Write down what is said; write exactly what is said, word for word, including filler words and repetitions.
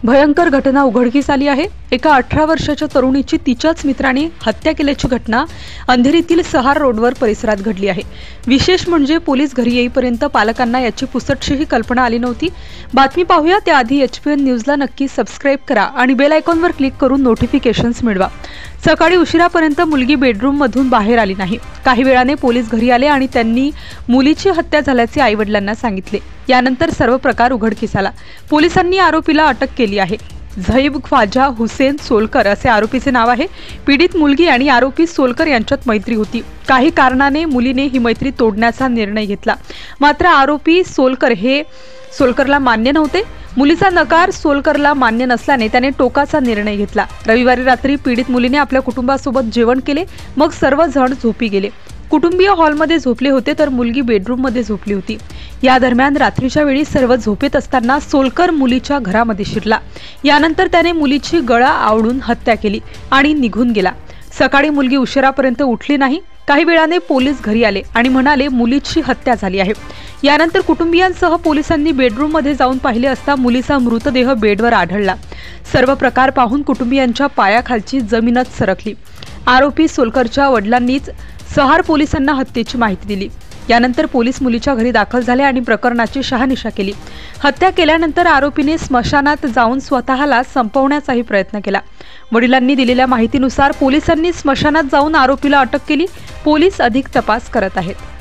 भयंकर घटना उघडकीस आली आहे। एका अठरा वर्षाच्या तरुणीची तिच्याच मित्राने हत्या केल्याची घटना अंधेरीतील सहार रोडवर परिसरात घडली आहे। विशेष म्हणजे पोलीस घरी येईपर्यंत पालकांना याची पुसटशीही कल्पना आली नव्हती। बातमी पाहूया त्याआधी एचपीएन न्यूजला नक्की सबस्क्राइब करा आणि बेल आयकॉनवर क्लिक करून नोटिफिकेशन्स मिळवा। सकाळी उशिरापर्यंत मुलगी बेडरूम मधून बाहेर आली नाही। काही वेळाने पोलीस घरी आले आणि त्यांनी मुलीची हत्या झाल्याचे आईवडिलांना सांगितले। यानंतर सर्व प्रकार उघडकीस आला। पोलिसांनी आरोपीला अटक केली आहे। झैब ख्वाजा हुसेन सोलकर असे आरोपीचे नाव आहे। पीडित मुलगी आणि आरोपी सोलकर यांच्यात मैत्री होती। काही कारणाने मुलीने ही मैत्री तोडण्याचा निर्णय घेतला, मात्र आरोपी सोलकर हे सोलकरला मान्य नव्हते। मुलीचा नकार सोलकरला मान्य नसल्याने त्याने टोकाचा निर्णय घेतला। रविवारी रात्री पीडित मुलीने आपल्या कुटुंबासोबत जेवण केले, मग सर्वजण झोपी गेले। कुटुंबीय हॉलमध्ये झोपले होते तर मुलगी बेडरूममध्ये झोपली होती। या दरम्यान रात्रीच्या वेळी सर्व झोपेत असताना सोलकर मुलीच्या घरामध्ये शिरला। यानंतर त्याने मुलीची गळा आवळून हत्या केली आणि निघून गेला। सकाळी मुलगी उशिरापर्यंत उठली नाही। काही वेळाने पोलीस घरी आले आणि म्हणाले मुलीची हत्या झाली आहे। यानंतर कुटुंबियांसह पोलिसांनी बेडरूममध्ये जाऊन पाहिले असता मुलीचा मृतदेह बेडवर आढळला। सर्व प्रकार पाहून कुटुंबियांच्या पायाखालची जमीनच सरकली। आरोपी सोलकरच्या वडिलांनीच सहार पोलिसांना हत्येची माहिती दिली। यानंतर पोलीस मुलीच्या घरी दाखल झाले आणि प्रकरणाची शहानिशा केली। हत्या केल्यानंतर आरोपीने स्मशानात जाऊन स्वतःला संपवण्याचाही प्रयत्न केला। वडिलांनी दिलेल्या माहितीनुसार पोलिसांनी स्मशानात जाऊन आरोपीला अटक केली। पोलीस अधिक तपास करत आहेत।